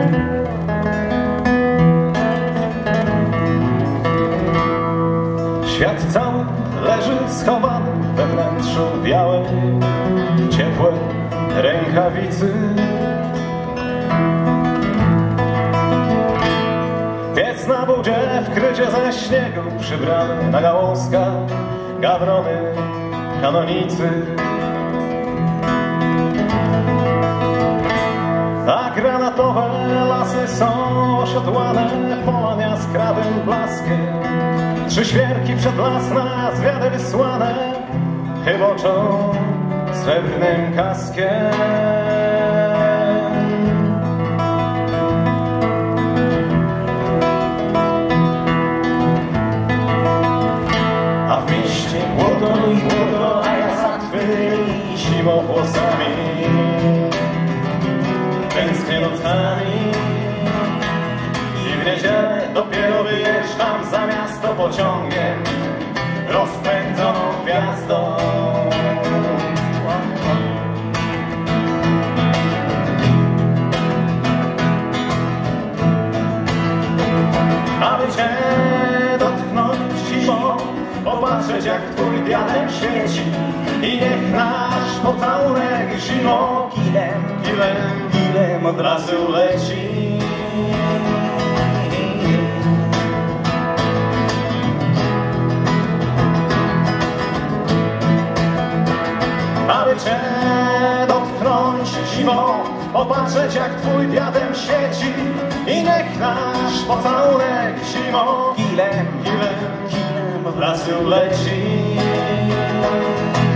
Świat cały leży schowany we wnętrzu białej, ciepłej rękawicy. Pies na budzie w krycie ze śniegu, przybrany na gałązkach gawrony kanonicy. A granatowe lasy są osiodłane, pola jaskrawym blaskiem. Trzy świerki przed las na zwiady wysłane chyboczą srebrnym kaskiem. A w mieście młodo i młodo, a ja za twymi zimowłosami tęsknię nocami i w niedzielę dopiero wyjeżdżam za miasto pociągiem rozpędzoną gwiazdą. Aby cię dotknąć zimą, popatrzeć jak twój diadem świeci i niech nasz pocałunek zimą kilem od razu leci. Aby cię dotknąć zimą, popatrzeć jak twój diadem świeci i niech nasz pocałunek zimą kilem od razu leci.